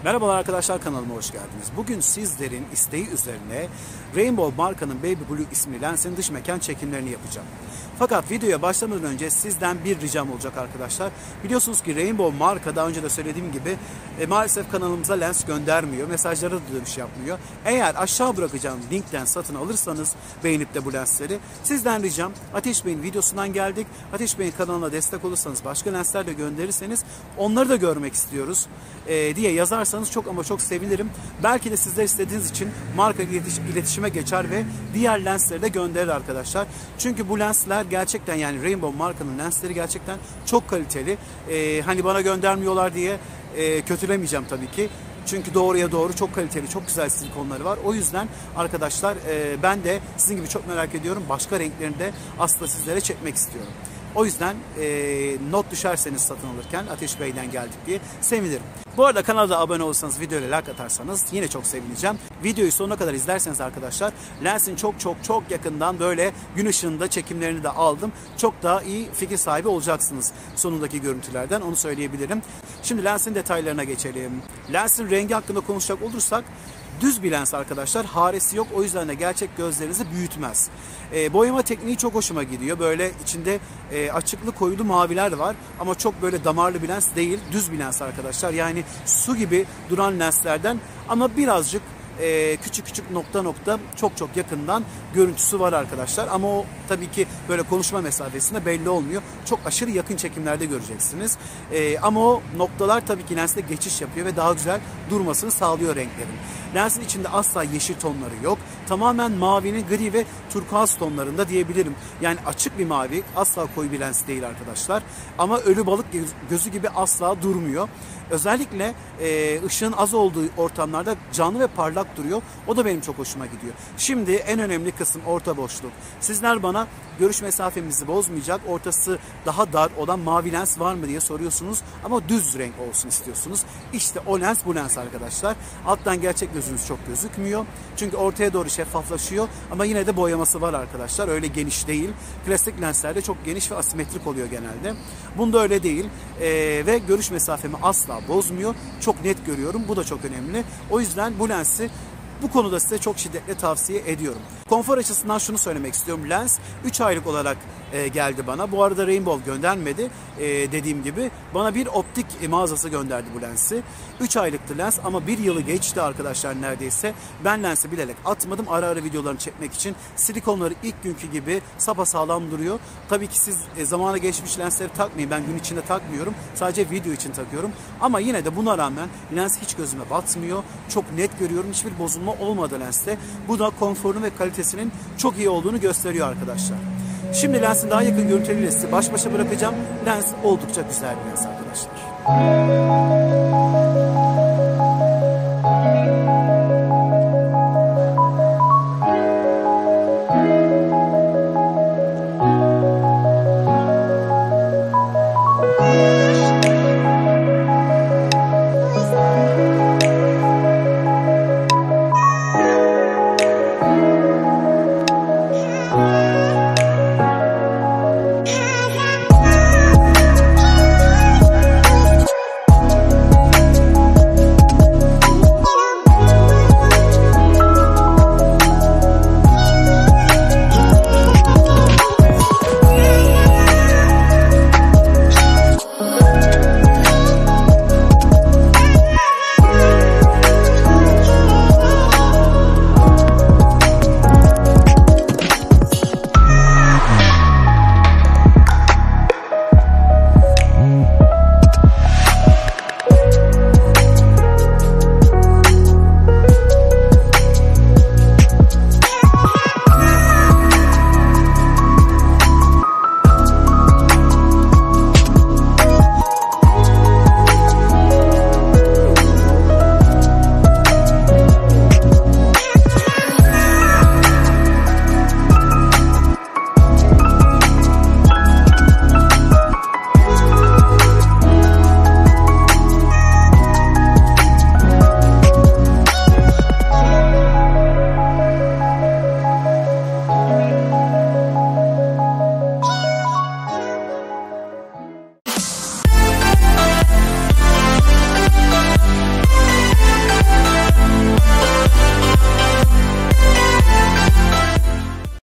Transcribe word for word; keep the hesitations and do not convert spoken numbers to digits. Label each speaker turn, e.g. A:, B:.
A: Merhabalar arkadaşlar, kanalıma hoş geldiniz. Bugün sizlerin isteği üzerine Rainbow markanın Baby Blue isimli lensin dış mekan çekimlerini yapacağım. Fakat videoya başlamadan önce sizden bir ricam olacak arkadaşlar. Biliyorsunuz ki Rainbow marka daha önce de söylediğim gibi e, maalesef kanalımıza lens göndermiyor. Mesajlara da dönüş yapmıyor. Eğer aşağı bırakacağım linkten satın alırsanız beğenip de bu lensleri, sizden ricam Ateş Bey'in videosundan geldik. Ateş Bey'in kanalına destek olursanız, başka lensler de gönderirseniz onları da görmek istiyoruz e, diye yazarsanız çok ama çok sevinirim. Belki de sizler istediğiniz için marka iletişime geçer ve diğer lensleri de gönderir arkadaşlar. Çünkü bu lensler gerçekten, yani Rainbow markanın lensleri gerçekten çok kaliteli. Ee, hani bana göndermiyorlar diye e, kötülemeyeceğim tabii ki. Çünkü doğruya doğru çok kaliteli, çok güzel silikonları var. O yüzden arkadaşlar e, ben de sizin gibi çok merak ediyorum. Başka renklerini de aslında sizlere çekmek istiyorum. O yüzden e, not düşerseniz satın alırken Ateş Bey'den geldik diye sevinirim. Bu arada kanala abone olursanız, videoya like atarsanız yine çok sevineceğim. Videoyu sonuna kadar izlerseniz arkadaşlar, lensin çok çok çok yakından böyle gün ışığında çekimlerini de aldım. Çok daha iyi fikir sahibi olacaksınız sonundaki görüntülerden, onu söyleyebilirim. Şimdi lensin detaylarına geçelim. Lensin rengi hakkında konuşacak olursak, düz bir lens arkadaşlar, haresi yok, o yüzden de gerçek gözlerinizi büyütmez. E, boyama tekniği çok hoşuma gidiyor. Böyle içinde e, açıklı koyulu maviler var ama çok böyle damarlı bir lens değil, düz bir lens arkadaşlar. Yani su gibi duran lenslerden ama birazcık Ee, küçük küçük nokta nokta çok çok yakından görüntüsü var arkadaşlar. Ama o tabii ki böyle konuşma mesafesinde belli olmuyor. Çok aşırı yakın çekimlerde göreceksiniz. Ee, ama o noktalar tabii ki lenste geçiş yapıyor ve daha güzel durmasını sağlıyor renklerin. Lensin içinde asla yeşil tonları yok. Tamamen mavinin gri ve turkuaz tonlarında diyebilirim. Yani açık bir mavi, asla koyu bir lens değil arkadaşlar. Ama ölü balık gözü gibi asla durmuyor. Özellikle e, ışığın az olduğu ortamlarda canlı ve parlak duruyor. O da benim çok hoşuma gidiyor. Şimdi en önemli kısım orta boşluk. Sizler bana görüş mesafemizi bozmayacak, ortası daha dar olan mavi lens var mı diye soruyorsunuz. Ama düz renk olsun istiyorsunuz. İşte o lens bu lens arkadaşlar. Alttan gerçek gözünüz çok gözükmüyor. Çünkü ortaya doğru şeffaflaşıyor. Ama yine de boyaması var arkadaşlar. Öyle geniş değil. Klasik lenslerde çok geniş ve asimetrik oluyor genelde. Bunda öyle değil. Ee, ve görüş mesafemi asla bozmuyor. Çok net görüyorum. Bu da çok önemli. O yüzden bu lensi bu konuda size çok şiddetle tavsiye ediyorum. Konfor açısından şunu söylemek istiyorum. Lens üç aylık olarak e, geldi bana. Bu arada Rainbow göndermedi. E, dediğim gibi bana bir optik mağazası gönderdi bu lensi. üç aylıktı lens ama bir yılı geçti arkadaşlar neredeyse. Ben lensi bilerek atmadım. Ara ara videolarını çekmek için. Silikonları ilk günkü gibi sapasağlam duruyor. Tabii ki siz e, zamana geçmiş lensleri takmayın. Ben gün içinde takmıyorum. Sadece video için takıyorum. Ama yine de buna rağmen lens hiç gözüme batmıyor. Çok net görüyorum. Hiçbir bozulma olmadı lenste. Bu da konforunu ve kalitesinin çok iyi olduğunu gösteriyor arkadaşlar. Şimdi lensin daha yakın görüntüleriyle sizi baş başa bırakacağım. Lens oldukça güzel bir lens arkadaşlar.